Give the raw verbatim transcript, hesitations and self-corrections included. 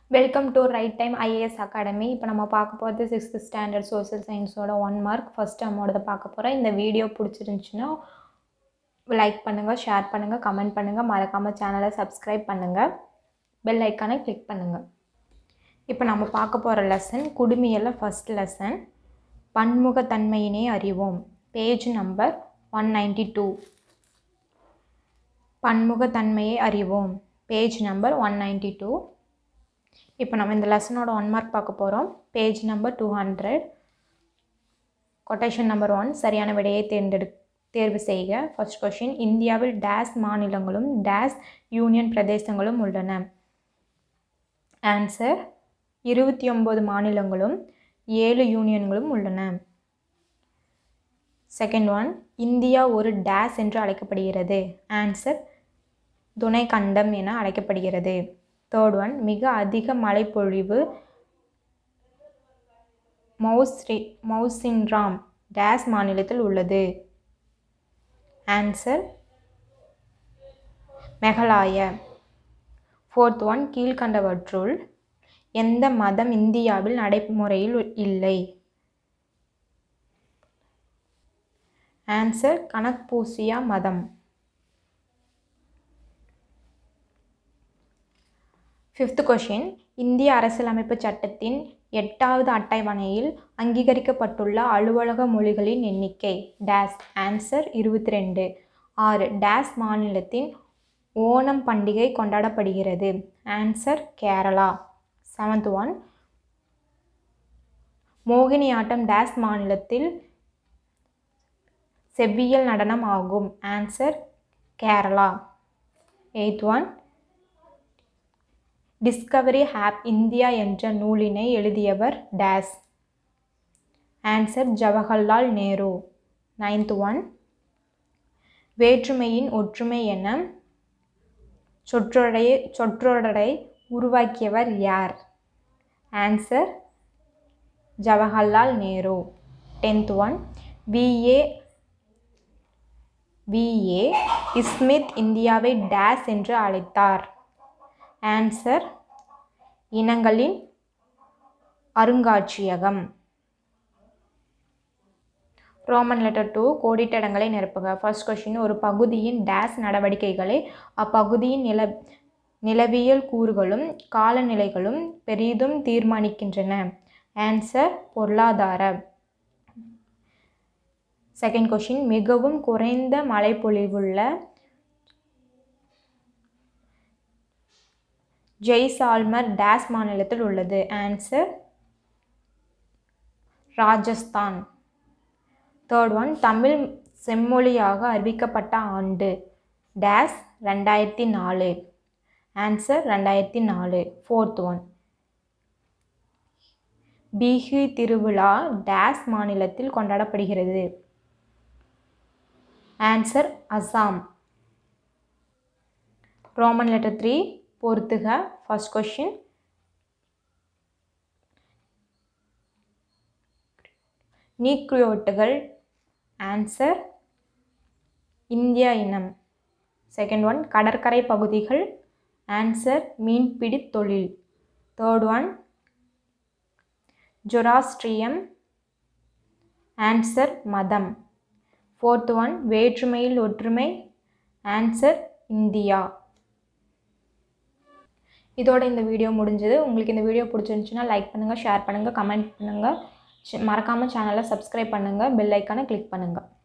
Welcome to right time IAS academy. இப்போ நம்ம பார்க்க போகிறது சிக்ஸ்த் ஸ்டாண்டர்ட் சோஷியல் சயின்ஸோட ஒன் மார்க் ஃபஸ்ட் டேர்மோட பார்க்க போகிறோம். இந்த வீடியோ பிடிச்சிருந்துச்சுன்னா லைக் பண்ணுங்கள், ஷேர் பண்ணுங்கள், கமெண்ட் பண்ணுங்கள், மறக்காமல் சேனலை சப்ஸ்கிரைப் பண்ணுங்கள், பெல் ஐக்கானை கிளிக் பண்ணுங்கள். இப்போ நம்ம பார்க்க போகிற லெசன் குடுமியலில் ஃபஸ்ட் லெசன் பன்முகத்தன்மையினை அறிவோம். Page number one ninety two. பன்முகத்தன்மையை அறிவோம், page number one ninety two. இப்போ நம்ம இந்த லெசனோட ஒன் மார்க் பார்க்க போகிறோம். Page number two hundred. Question number one, சரியான விடையை தேர்ந்தெடு தேர்வு செய்க. ஃபர்ஸ்ட் கொஷின், இந்தியாவில் டேஸ் மாநிலங்களும் டேஸ் யூனியன் பிரதேசங்களும் உள்ளன. ஆன்சர், இருபத்தி ஒம்பது மாநிலங்களும் ஏழு யூனியன்களும் உள்ளன. செகண்ட் ஒன், இந்தியா ஒரு டேஸ் என்று அழைக்கப்படுகிறது. ஆன்சர், துணை கண்டம் என அழைக்கப்படுகிறது. தேர்ட் ஒன், மிக அதிக மழைப்பொழிவு மௌஸ்ரி மௌசின்ராம் டேஸ் மாநிலத்தில் உள்ளது. ஆன்சர், மெகலாய. ஃபோர்த் ஒன், கீழ்கண்டவற்றுள் எந்த மதம் இந்தியாவில் நடைமுறையில் இல்லை. ஆன்சர், கனக்பூசியா மதம். ஃபிஃப்த் கொஷின், இந்திய அரசியலமைப்பு சட்டத்தின் எட்டாவது அட்டவணையில் அங்கீகரிக்கப்பட்டுள்ள அலுவலக மொழிகளின் எண்ணிக்கை. டேஸ். ஆன்சர், இருபத்தி ரெண்டு. ஆறு, டேஸ் மாநிலத்தின் ஓணம் பண்டிகை கொண்டாடப்படுகிறது. Answer, Kerala. Seventh one, Mohiniyattam dash மாநிலத்தில் செவ்வியல் நடனம் ஆகும். Answer, Kerala. Eighth one, discovery of India என்ற நூலினை எழுதியவர் dash. Answer, Jawaharlal Nehru. Ninth one, வேற்றுமையின் ஒற்றுமை என சொற்றொடை சொற்றொடரை உருவாக்கியவர் யார். Answer, Jawaharlal Nehru. Tenth one, V A V A Smith இந்தியாவை டேஸ் என்று அழைத்தார். ஆன்சர், இனங்களின் அருங்காட்சியகம். ரோமன் லெட்டர் டூ, கோடிட்ட இடங்களை நிரப்புக. ஃபர்ஸ்ட் கொஸ்டின், ஒரு பகுதியின் டேஸ் நடவடிக்கைகளை அப்பகுதியின் நில நிலவியல் கூறுகளும் காலநிலைகளும் பெரிதும் தீர்மானிக்கின்றன. ஆன்சர், பொருளாதார. செகண்ட் கொஸ்டின், மிகவும் குறைந்த மழைப்பொழிவுள்ள ஜெய்சால்மர் டேஸ் மாநிலத்தில் உள்ளது. Answer, Rajasthan. Third one, Tamil செம்மொழியாக அறிவிக்கப்பட்ட ஆண்டு. டேஸ், ரெண்டாயிரத்தி நாலு. ஆன்சர், ரெண்டாயிரத்தி நாலு. ஃபோர்த் ஒன், பிஹு திருவிழா டேஸ் மாநிலத்தில் கொண்டாடப்படுகிறது. Answer, Assam. Roman letter three, பொறுத்துக. ஃபர்ஸ்ட் கொஸ்டின், நீக்ரியோட்டுகள். ஆன்சர், இந்தியா இனம். செகண்ட் ஒன், கடற்கரை பகுதிகள். ஆன்சர், மீன்பிடி தொழில். தேர்ட் ஒன், ஜொராஸ்ட்ரியம். ஆன்சர், மதம். ஃபோர்த் ஒன், வேற்றுமையில் ஒற்றுமை. Answer, India. இதோட இந்த வீடியோ முடிஞ்சது. உங்களுக்கு இந்த வீடியோ பிடிச்சிருந்துச்சுன்னா லைக் பண்ணுங்கள், ஷேர் பண்ணுங்கள், கமெண்ட் பண்ணுங்கள், மறக்காமல் சேனலை சப்ஸ்கிரைப் பண்ணுங்கள், பெல் ஐக்கானை கிளிக் பண்ணுங்கள்.